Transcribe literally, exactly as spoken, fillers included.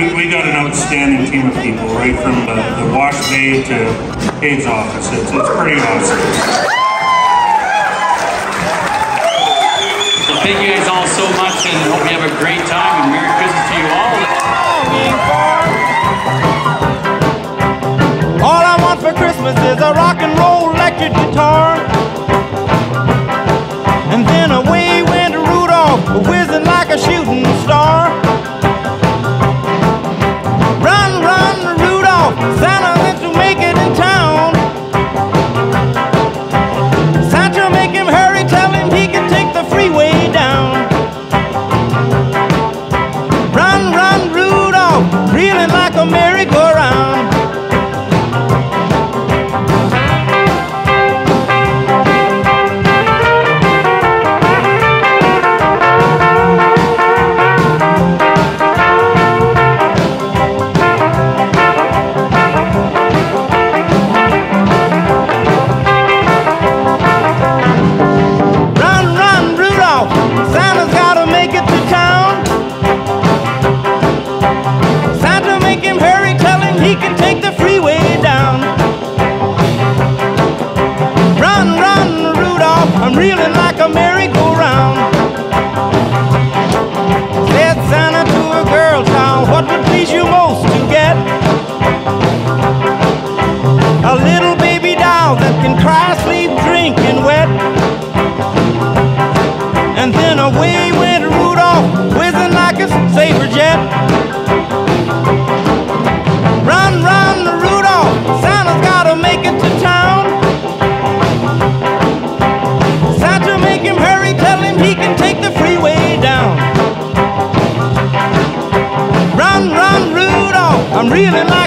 We, we got an outstanding team of people, right from the, the wash bay to Dave's office. It's, it's pretty awesome. So thank you guys all so much, and hope you have a great time, and Merry Christmas to you all. All I want for Christmas is a rock and roll electric guitar. And then away went Rudolph, whizzing like a shooting star. Run, run, Rudolph, Santa wants to make it in town. Santa, make him hurry, tell him he can take the freeway down. Run, run, Rudolph, reeling like a merry-go-round. I'm reeling like a merry-go-round. Said Santa to a girl child, what would please you most to get? A little baby doll that can cry, sleep, drink, and wet. And then away went Rudolph, whizzing like a saber jet. Run, run, Rudolph, Santa's gotta make it to town. He can take the freeway down. Run, run, Rudolph, I'm reeling like